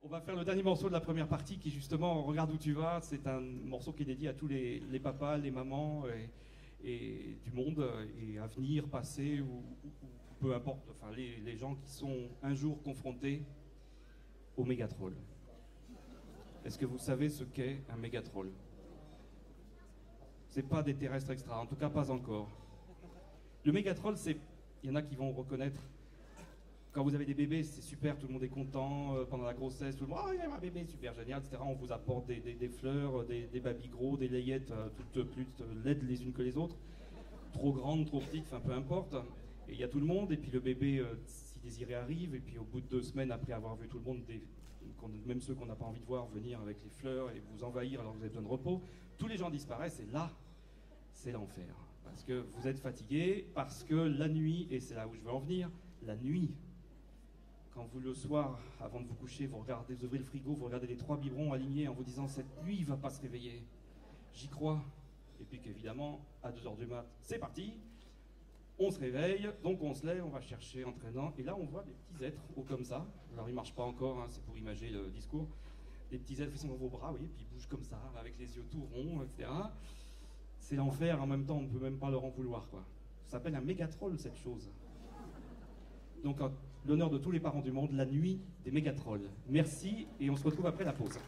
On va faire le dernier morceau de la première partie qui justement, regarde où tu vas, c'est un morceau qui est dédié à tous les papas, les mamans et du monde, et à venir, passer, ou peu importe, enfin les gens qui sont un jour confrontés au mégatroll. Est-ce que vous savez ce qu'est un mégatroll? C'est pas des terrestres extra, en tout cas pas encore. Le mégatroll, c'est, il y en a qui vont reconnaître. Quand vous avez des bébés, c'est super, tout le monde est content. Pendant la grossesse, tout le monde, oh, il y a un bébé, super génial, etc. On vous apporte des fleurs, des babys gros, des layettes, toutes plus laides les unes que les autres. Trop grandes, trop petites, enfin peu importe. Et il y a tout le monde, et puis le bébé, si désiré, arrive. Et puis au bout de 2 semaines, après avoir vu tout le monde, même ceux qu'on n'a pas envie de voir, venir avec les fleurs et vous envahir alors que vous avez besoin de repos, tous les gens disparaissent, et là, c'est l'enfer. Parce que vous êtes fatigué, parce que la nuit, et c'est là où je veux en venir, la nuit, quand vous le soir, avant de vous coucher, vous ouvrez le frigo, vous regardez les 3 biberons alignés en vous disant cette nuit il va pas se réveiller. J'y crois. Et puis qu'évidemment, à 2h du mat, c'est parti. On se réveille, donc on se lève, on va chercher entraînant. Et là, on voit des petits êtres hauts comme ça. Alors ils marchent pas encore, hein, c'est pour imager le discours. Des petits êtres qui sont dans vos bras, oui, puis ils bougent comme ça, avec les yeux tout ronds, etc. C'est l'enfer, en même temps, on ne peut même pas leur en vouloir, quoi. Ça s'appelle un mégatroll, cette chose. Donc, l'honneur de tous les parents du monde, la nuit des mégatrolls. Merci, et on se retrouve après la pause.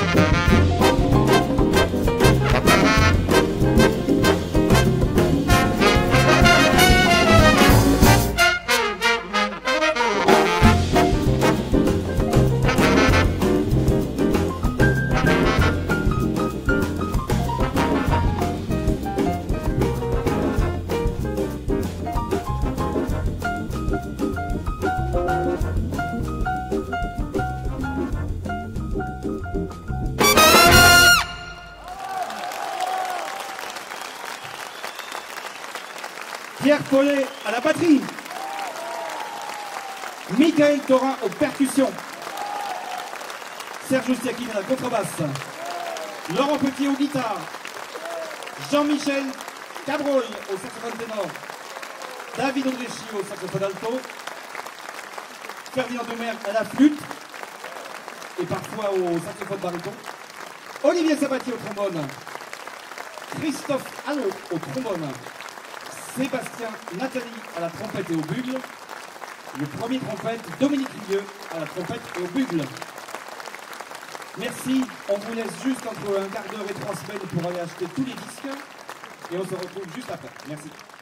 Pierre Paulet à la batterie. Michael Thorin aux percussions. Serge Oustiakine à la contrebasse. Laurent Petit aux guitares. Jean-Michel Cabrol au saxophone ténor. David Ondréchi au saxophone alto. Ferdinand Demer à la flûte et parfois au saxophone baryton. Olivier Sabatier au trombone. Christophe Allot au trombone. Sébastien Nathalie à la trompette et au bugle. Le premier trompette, Dominique Rieux à la trompette et au bugle. Merci, on vous laisse juste entre un quart d'heure et 3 semaines pour aller acheter tous les disques et on se retrouve juste après. Merci.